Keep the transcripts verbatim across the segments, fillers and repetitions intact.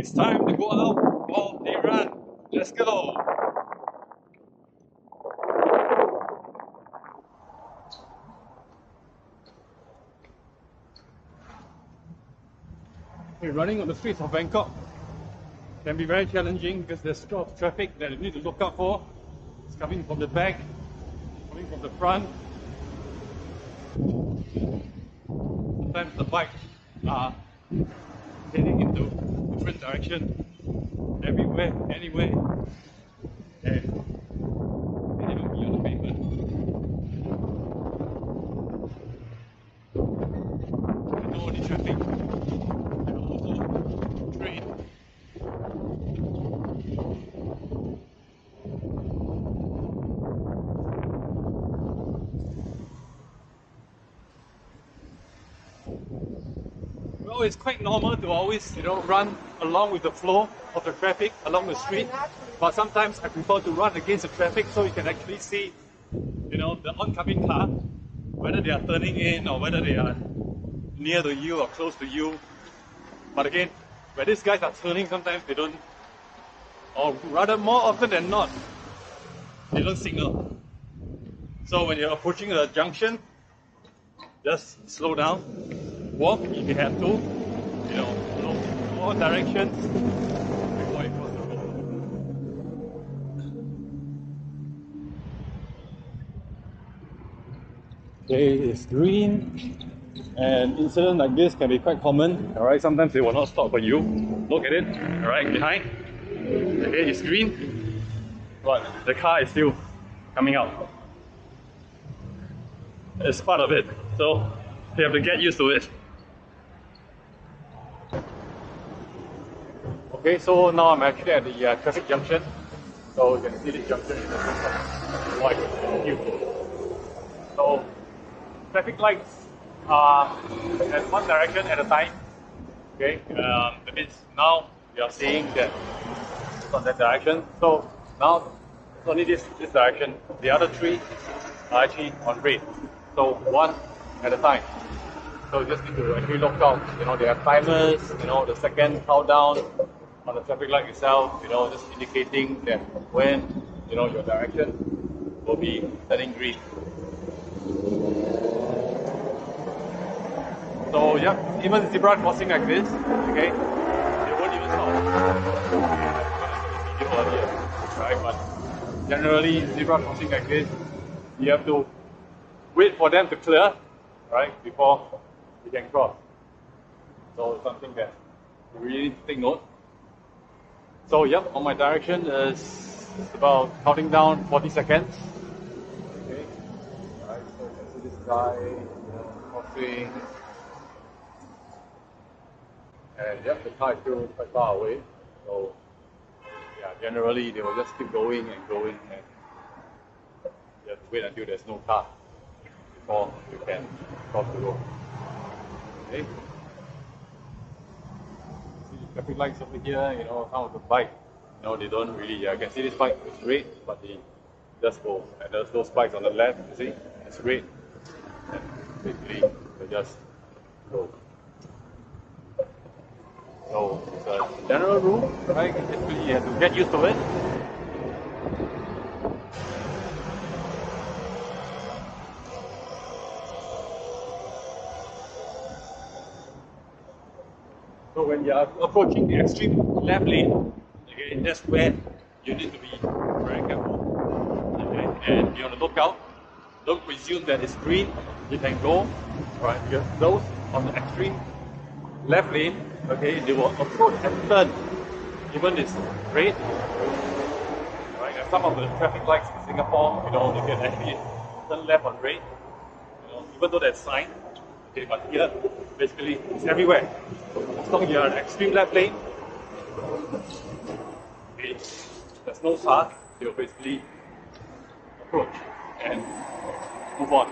It's time to go out for a run. Let's go. Okay, running on the streets of Bangkok can be very challenging because there's a lot of traffic that you need to look out for. It's coming from the back, coming from the front. Sometimes the bikes are heading into different directions, everywhere, anywhere, and can even be on the pavement. There's no only traffic, there's also train. Well, it's quite normal to always, you know, run along with the flow of the traffic along the street. But sometimes I prefer to run against the traffic so you can actually see, you know, the oncoming car, whether they are turning in or whether they are near to you or close to you. But again, when these guys are turning, sometimes they don't, or rather more often than not, they don't signal. So when you're approaching a junction, just slow down. Walk if you have to, you know, look all directions before you cross the road. Okay, it's green, and incidents like this can be quite common. Alright, sometimes they will not stop for you. Look at it, alright, behind. Okay, it's green, but the car is still coming out. It's part of it, so you have to get used to it. Okay, so now I'm actually at the uh, traffic junction. So you can see this junction is white and huge. So traffic lights are in one direction at a time. Okay, um, that means now we are seeing that it's on that direction. So now it's only this this direction. The other three are actually on red. So one at a time. So you just need to actually look out. You know, there are timers. You know, the second countdown on the traffic light itself, you know, just indicating that when, you know, your direction will be turning green. So yeah, even zebra crossing like this, okay, they won't even stop. Earlier, right? But generally, zebra crossing like this, you have to wait for them to clear, right, before you can cross. So it's something that you really need to take note. So yep, on my direction is about counting down forty seconds. Okay. Alright, so you can see this guy, you know, crossing. And yep, the car is still quite far away. So yeah, generally they will just keep going and going, and you have to wait until there's no car before you can cross the road. Okay. Traffic lights over here, you know, some of the bike, you know, they don't really, I can see this bike is red, but they just go, and there's those bikes on the left, you see, it's red, and basically they just go. So it's a general rule, right? Basically you have to get used to it. So when you are approaching the extreme left lane, okay, that's where you need to be very careful. Okay, and be on the lookout. Don't presume that it's green, you can go, right? Because those on the extreme left lane, okay, they will approach and turn, even it's red. Right? And some of the traffic lights in Singapore, you know, they can actually turn left on red, you know, even though there's sign. Okay, but here, basically, it's everywhere. As long as you're in extreme left lane, okay, there's no car, you'll basically approach and move on.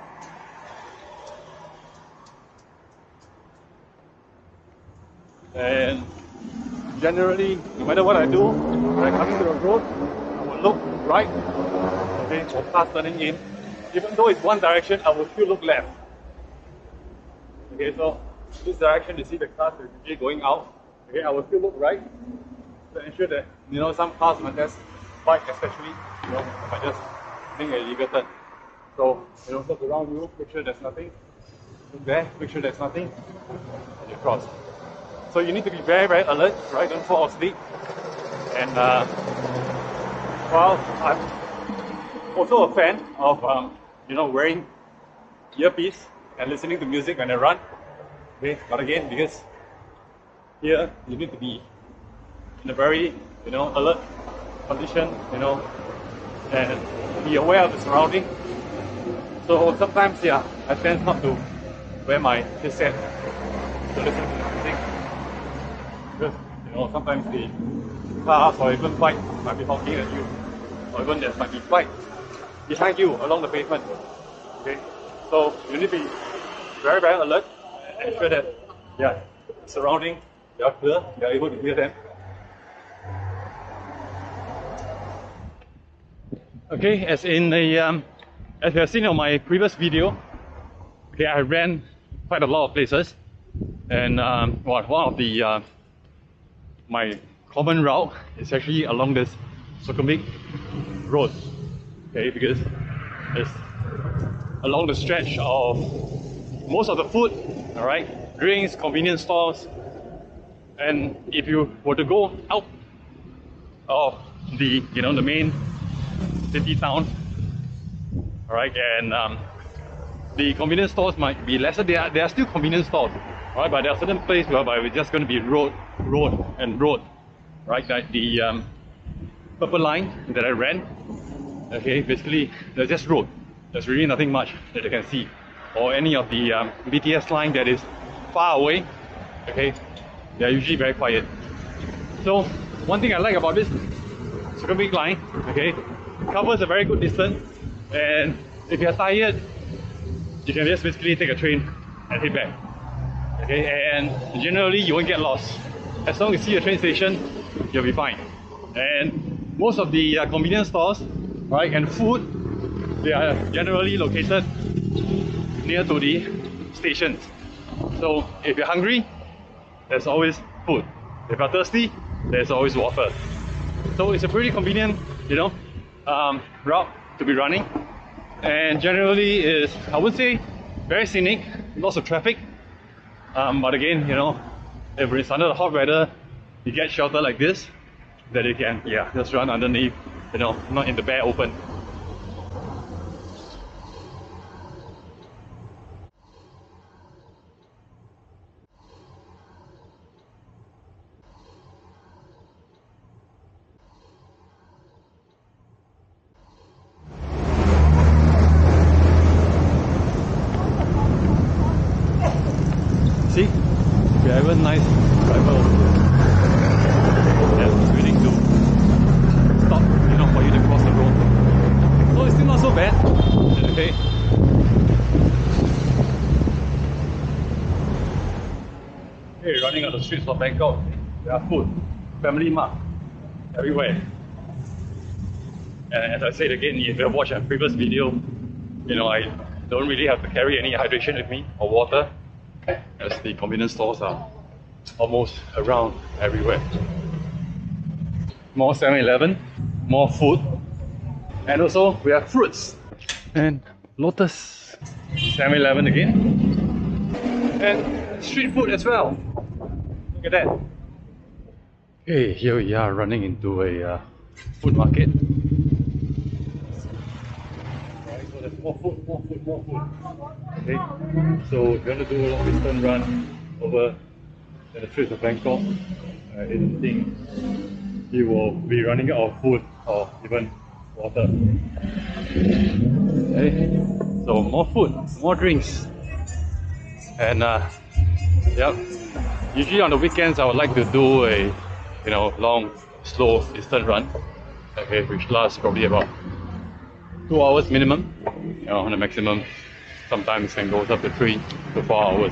And generally, no matter what I do, when I come to the road, I will look right, okay, for cars turning in. Even though it's one direction, I will still look left. Okay, so this direction, you see the cars are usually going out, Okay, I will still look right to ensure that, you know, some cars might just bike, especially, you know, might just make an illegal turn. So, you know, look around you, make sure there's nothing. Look there, make sure there's nothing, and you cross. So you need to be very, very alert, right? Don't fall asleep. And uh, well, I'm also a fan of um, you know, wearing earpiece and listening to music when I run. Okay, but again, because here you need to be in a very, you know, alert condition, you know, and be aware of the surrounding. So sometimes, yeah, I tend not to wear my headset to listen to the music, because, you know, sometimes the cars or even bike might be honking at you, or even there might be bike behind you along the pavement. Okay, so you need to be very, very alert and ensure that, yeah, surrounding, you are clear, you are able to hear them. Okay, as in the um, as you have seen on my previous video, okay, I ran quite a lot of places, and um, well, one of the uh, my common route is actually along this Sukhumvit road. Okay, because it's along the stretch of most of the food, all right, drinks, convenience stores, and if you were to go out of the, you know, the main city town, all right, and um, the convenience stores might be lesser. There are, there are still convenience stores, all right, but there are certain places whereby we're just going to be road, road, and road, right? Like the um, purple line that I ran. Okay, basically there's just road. There's really nothing much that you can see, or any of the um, B T S line that is far away. Okay, they're usually very quiet. So one thing I like about this Sukhumvit line, okay, it covers a very good distance, and if you're tired, you can just basically take a train and head back. Okay, and generally you won't get lost. As long as you see a train station, you'll be fine. And most of the uh, convenience stores, right, and food, they are generally located near to the stations. So if you're hungry, there's always food. If you're thirsty, there's always water. So it's a pretty convenient, you know, um, route to be running. And generally is, I would say, very scenic, lots of traffic. Um, but again, you know, if it's under the hot weather, you get shelter like this, that you can, yeah, just run underneath, you know, not in the bare open. See, we have a nice driver that's willing to stop, you know, for you to cross the road. So it's still not so bad. Okay. Hey, running on the streets of Bangkok, there are food, family mart, everywhere. And as I said again, if you have watched a previous video, you know, I don't really have to carry any hydration with me or water, as the convenience stores are almost around everywhere. More seven eleven, more food, and also we have fruits and Lotus seven eleven again, and street food as well. Look at that. Okay, here we are running into a uh, food market. Right, so there's more food, more food, more food. Okay, so if you want to do a long distance run over the streets of Bangkok, uh, I don't think you will be running out of food or even water. Okay, so more food, more drinks, and uh, yep. Usually on the weekends, I would like to do a, you know, long, slow distance run. Okay, which lasts probably about two hours minimum. You know, on the maximum, sometimes can go up to three to four hours.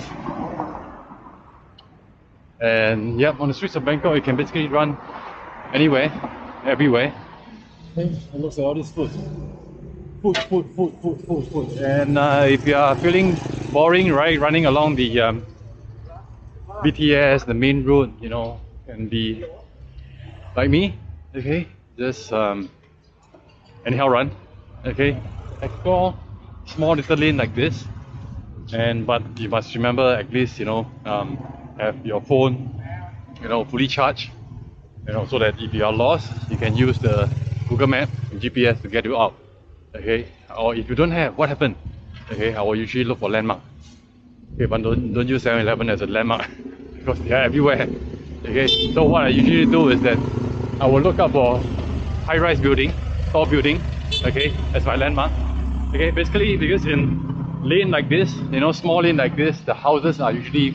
And yeah, on the streets of Bangkok, you can basically run anywhere, everywhere. Okay, and look at all this food. Food, food, food, food, food, food. And uh, if you are feeling boring, right, running along the um, B T S, the main road, you know, can be like me, okay, just um, anyhow run, okay, explore small little lane like this, and but you must remember at least, you know, um, have your phone, you know, fully charged, you know, so that if you are lost, you can use the Google Map and G P S to get you out, okay, or if you don't have, what happened, okay, I will usually look for landmark, okay, but don't, don't use seven eleven as a landmark because they are everywhere, okay, so what I usually do is that I will look up for high-rise building, tall building, okay, as my landmark. Okay, basically because in lane like this, you know, small lane like this, the houses are usually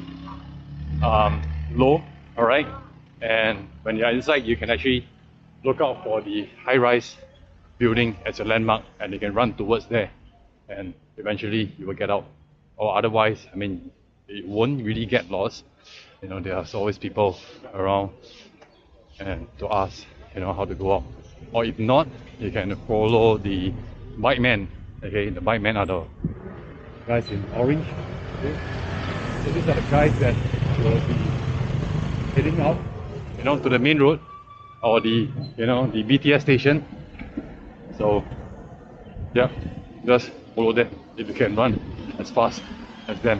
um, low, alright? And when you're inside, you can actually look out for the high-rise building as your landmark, and you can run towards there, and eventually you will get out. Or otherwise, I mean, you won't really get lost. You know, there's always people around and to ask, you know, how to go out. Or if not, you can follow the bike man. Okay, the bike men are the guys in orange. Okay. So these are the guys that will be heading out, you know, to the main road or the, you know, the B T S station. So yeah, just follow them if you can run as fast as them.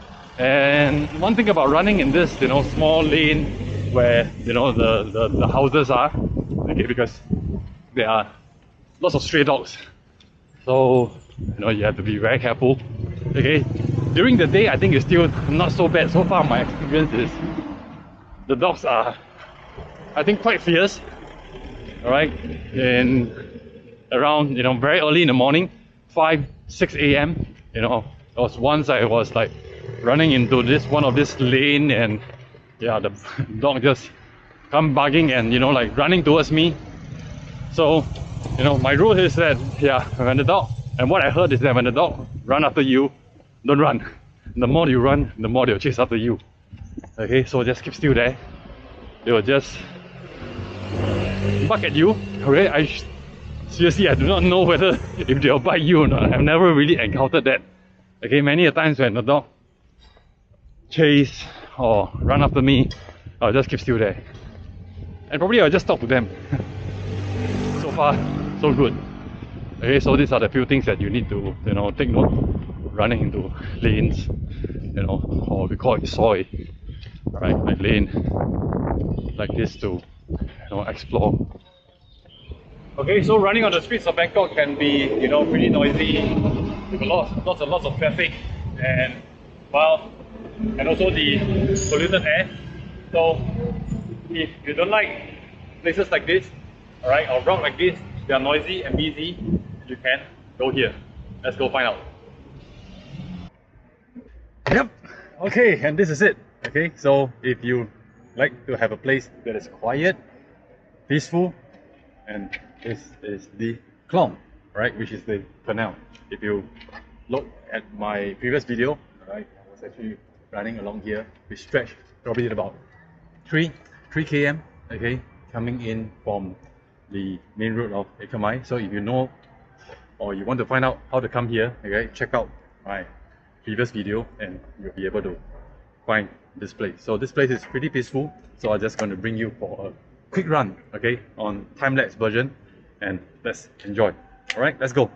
And one thing about running in this, you know, small lane where, you know, the, the, the houses are, okay, because there are lots of stray dogs. So, you know, you have to be very careful, okay? During the day, I think it's still not so bad. So far, my experience is the dogs are, I think, quite fierce, alright? And around, you know, very early in the morning, five, six A M, you know, there was once I was like running into this, one of this lane, and yeah, the dog just come bugging and, you know, like running towards me. So, you know, my rule is that, yeah, when the dog, and what I heard is that when the dog run after you, don't run. The more you run, the more they'll chase after you. Okay, so just keep still there. They will just bark at you. Okay, I seriously, I do not know whether if they'll bite you or not. I've never really encountered that. Okay, many a times when the dog chase or run after me, I'll just keep still there. And probably I'll just talk to them. So far, so good. Okay, so these are the few things that you need to, you know, take note. Running into lanes, you know, or we call it soy, right? Like lane like this to, you know, explore. Okay, so running on the streets of Bangkok can be, you know, pretty noisy, with lots, lots and lots of traffic, and well, and also the polluted air. So if you don't like places like this, alright, or rock like this, they are noisy and busy, you can go here. Let's go find out. Yep, okay, and this is it. Okay, so if you like to have a place that is quiet, peaceful, and this is the Khlong, right, which is the canal. If you look at my previous video, right, I was actually running along here, which stretched probably about three kilometers, okay, coming in from the main road of Ekamai. So if you know or you want to find out how to come here, okay, check out my previous video and you'll be able to find this place. So this place is pretty peaceful, so I'm just going to bring you for a quick run, okay, on time-lapse version, and let's enjoy. Alright, let's go.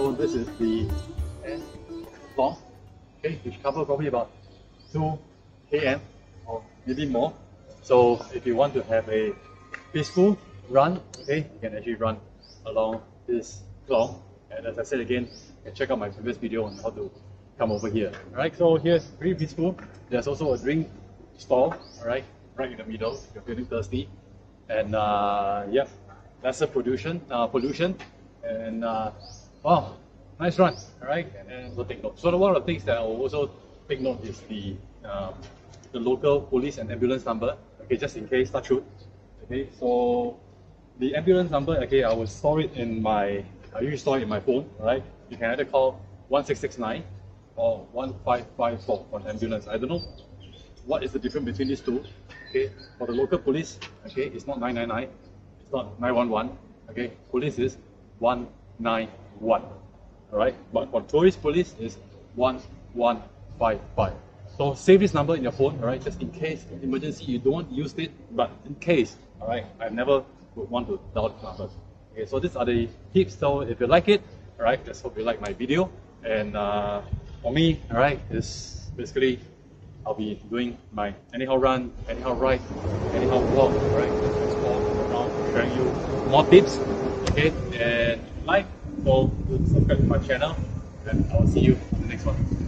So this is the end long, okay, which cover probably about two kilometers or maybe more. So if you want to have a peaceful run, okay, you can actually run along this Khlong. And as I said again, you can check out my previous video on how to come over here. Alright, so here's very peaceful. There's also a drink stall, alright, right in the middle if you're feeling thirsty. And uh, yeah, lesser pollution, uh, pollution, and uh, wow, nice run, alright. And so take note. So one of the things that I will also take note is the um, the local police and ambulance number. Okay, just in case, touch wood. Okay, so the ambulance number, okay, I will store it in my, I usually store it in my phone, alright. You can either call one six six nine or one five five four for an ambulance. I don't know what is the difference between these two. Okay, for the local police, okay, it's not nine nine nine, it's not nine one one, okay, police is one nine one, alright, but for tourist police is one one five five. So save this number in your phone, alright, just in case emergency you don't use it, but in case, alright, I never would want to dial the numbers. Okay, so these are the tips. So if you like it, alright, just hope you like my video. And uh, for me, alright, is basically I'll be doing my anyhow run, anyhow ride, anyhow walk, alright, explore around, sharing you more tips, okay, and like, so subscribe to my channel, and I will see you in the next one.